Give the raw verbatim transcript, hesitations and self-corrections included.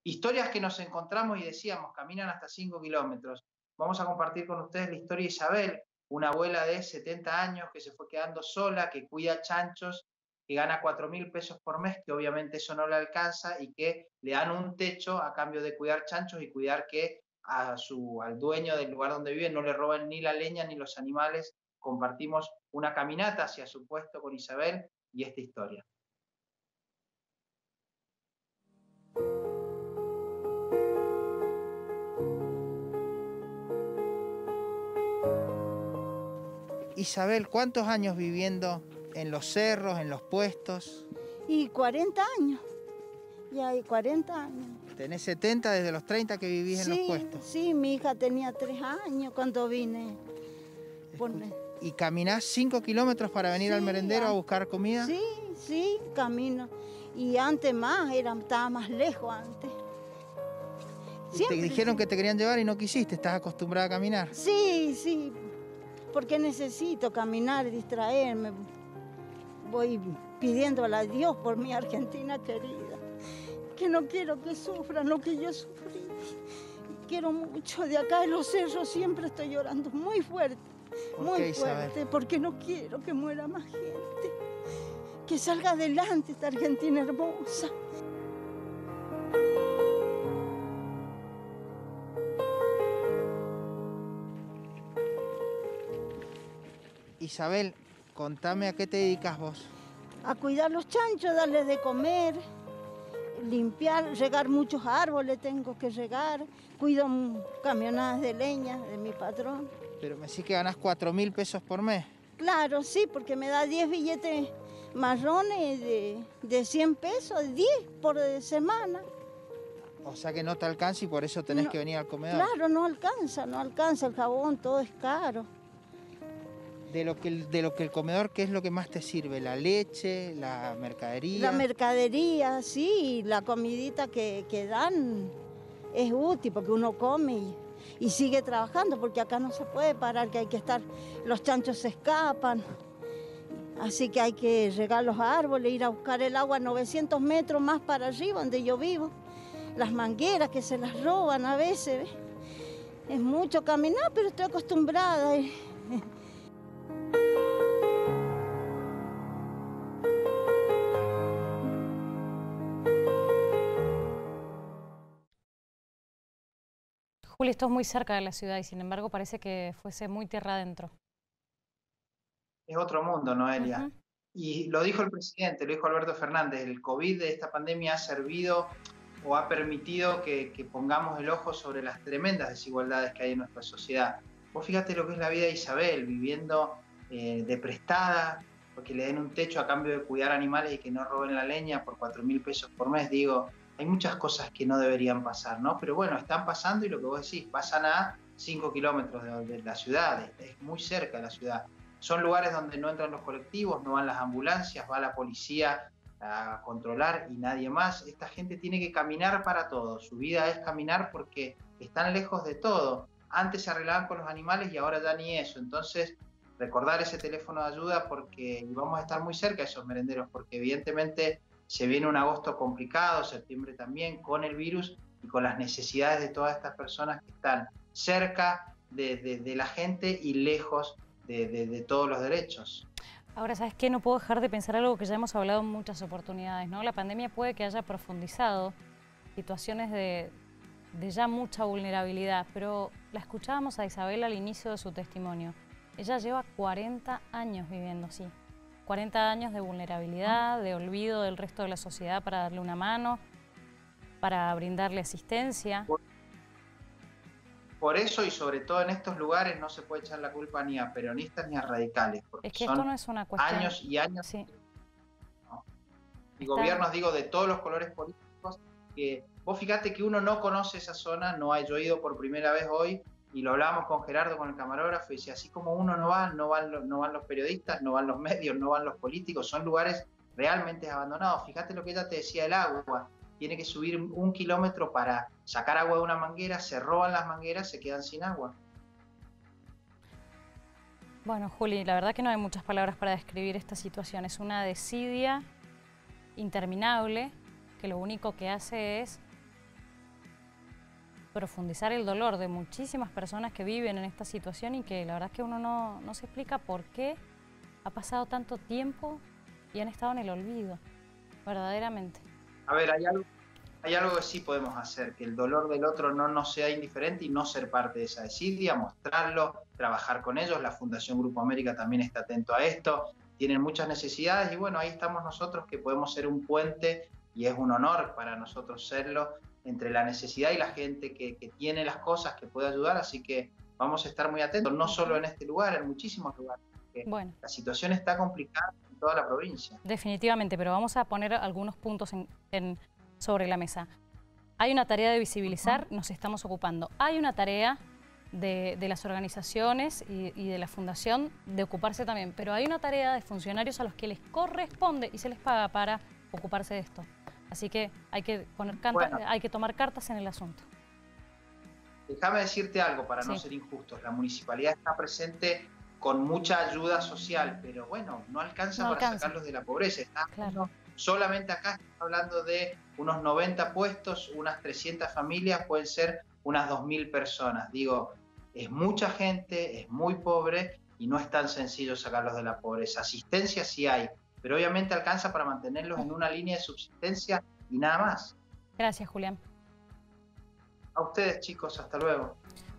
historias que nos encontramos y decíamos, caminan hasta cinco kilómetros. Vamos a compartir con ustedes la historia de Isabel, una abuela de setenta años que se fue quedando sola, que cuida chanchos, que gana cuatro mil pesos por mes, que obviamente eso no le alcanza y que le dan un techo a cambio de cuidar chanchos y cuidar que a su, al dueño del lugar donde vive no le roben ni la leña ni los animales. Compartimos una caminata hacia su puesto con Isabel y esta historia. Isabel, ¿cuántos años viviendo en los cerros, en los puestos? Y cuarenta años, ya hay cuarenta años. ¿Tenés setenta desde los treinta que vivís sí, en los puestos? Sí, mi hija tenía tres años cuando vine. Por... ¿Y caminás cinco kilómetros para venir sí, al merendero a buscar comida? Sí, sí, camino. Y antes más, era, estaba más lejos antes. Siempre, te dijeron sí. que te querían llevar y no quisiste, ¿estás acostumbrada a caminar? Sí, sí, porque necesito caminar y distraerme. Voy pidiéndole a Dios por mi Argentina querida, que no quiero que sufran lo que yo sufrí. Quiero mucho de acá en los cerros, siempre estoy llorando muy fuerte, muy qué, fuerte, Isabel? Porque no quiero que muera más gente, que salga adelante esta Argentina hermosa. Isabel, contame a qué te dedicas vos. A cuidar los chanchos, darles de comer, limpiar, regar muchos árboles, tengo que regar, cuido camionadas de leña de mi patrón. Pero me decís que ganás cuatro mil pesos por mes. Claro, sí, porque me da diez billetes marrones de, de cien pesos, diez por semana. O sea que no te alcanza y por eso tenés no, que venir al comedor. Claro, no alcanza, no alcanza, el jabón, todo es caro. De lo, que, de lo que el comedor, ¿qué es lo que más te sirve? ¿La leche, la mercadería? La mercadería, sí, la comidita que, que dan es útil porque uno come y, y sigue trabajando, porque acá no se puede parar, que hay que estar, los chanchos se escapan, así que hay que regar los árboles, ir a buscar el agua novecientos metros más para arriba donde yo vivo, las mangueras que se las roban a veces, ¿ves? Es mucho caminar, pero estoy acostumbrada. ¿eh? Juli, esto es muy cerca de la ciudad y sin embargo parece que fuese muy tierra adentro. Es otro mundo, Noelia. Uh-huh. Y lo dijo el presidente, lo dijo Alberto Fernández, el COVID de esta pandemia ha servido o ha permitido que, que pongamos el ojo sobre las tremendas desigualdades que hay en nuestra sociedad. Vos fíjate lo que es la vida de Isabel, viviendo eh, de prestada, porque le den un techo a cambio de cuidar animales y que no roben la leña por cuatro mil pesos por mes. Digo, hay muchas cosas que no deberían pasar, ¿no? Pero bueno, están pasando y lo que vos decís, pasan a cinco kilómetros de, de la ciudad, es muy cerca de la ciudad. Son lugares donde no entran los colectivos, no van las ambulancias, va la policía a controlar y nadie más. Esta gente tiene que caminar para todo, su vida es caminar porque están lejos de todo. Antes se arreglaban con los animales y ahora ya ni eso. Entonces, recordar ese teléfono de ayuda porque vamos a estar muy cerca de esos merenderos, porque evidentemente se viene un agosto complicado, septiembre también, con el virus y con las necesidades de todas estas personas que están cerca de, de, de la gente y lejos de, de, de todos los derechos. Ahora, ¿sabes qué? No puedo dejar de pensar algo que ya hemos hablado en muchas oportunidades, ¿no? La pandemia puede que haya profundizado situaciones de, de ya mucha vulnerabilidad, pero la escuchábamos a Isabel al inicio de su testimonio. Ella lleva cuarenta años viviendo así. cuarenta años de vulnerabilidad, de olvido del resto de la sociedad para darle una mano, para brindarle asistencia. Por, por eso y sobre todo en estos lugares no se puede echar la culpa ni a peronistas ni a radicales, porque es que son esto no es una cuestión... años y años. Sí. ¿No? Y Está... gobiernos, digo, de todos los colores políticos, que vos fíjate que uno no conoce esa zona, no hay, yo he ido por primera vez hoy, y lo hablábamos con Gerardo, con el camarógrafo, y decía, así como uno no va, no van, los, no van los periodistas, no van los medios, no van los políticos, son lugares realmente abandonados. Fíjate lo que ella te decía, el agua, tiene que subir un kilómetro para sacar agua de una manguera, se roban las mangueras, se quedan sin agua. Bueno, Juli, la verdad que no hay muchas palabras para describir esta situación, es una desidia interminable que lo único que hace es profundizar el dolor de muchísimas personas que viven en esta situación y que la verdad es que uno no, no se explica por qué ha pasado tanto tiempo y han estado en el olvido, verdaderamente. A ver, hay algo, hay algo que sí podemos hacer, que el dolor del otro no nos sea indiferente y no ser parte de esa desidia, mostrarlo, trabajar con ellos. La Fundación Grupo América también está atento a esto, tienen muchas necesidades y bueno, ahí estamos nosotros que podemos ser un puente y es un honor para nosotros serlo entre la necesidad y la gente que, que tiene las cosas, que puede ayudar, así que vamos a estar muy atentos, no solo en este lugar, en muchísimos lugares. Bueno. La situación está complicada en toda la provincia. Definitivamente, pero vamos a poner algunos puntos en, en, sobre la mesa. Hay una tarea de visibilizar, nos estamos ocupando. Hay una tarea de, de las organizaciones y, y de la fundación de ocuparse también, pero hay una tarea de funcionarios a los que les corresponde y se les paga para ocuparse de esto. Así que hay que, poner canta, bueno, hay que tomar cartas en el asunto. Déjame decirte algo para sí. no ser injustos. La municipalidad está presente con mucha ayuda social, pero bueno, no alcanza no para alcanza. sacarlos de la pobreza. Está claro. Solamente acá estamos hablando de unos noventa puestos, unas trescientas familias, pueden ser unas dos mil personas. Digo, es mucha gente, es muy pobre y no es tan sencillo sacarlos de la pobreza. Asistencia sí hay, pero obviamente alcanza para mantenerlos en una línea de subsistencia y nada más. Gracias, Julián. A ustedes, chicos, hasta luego.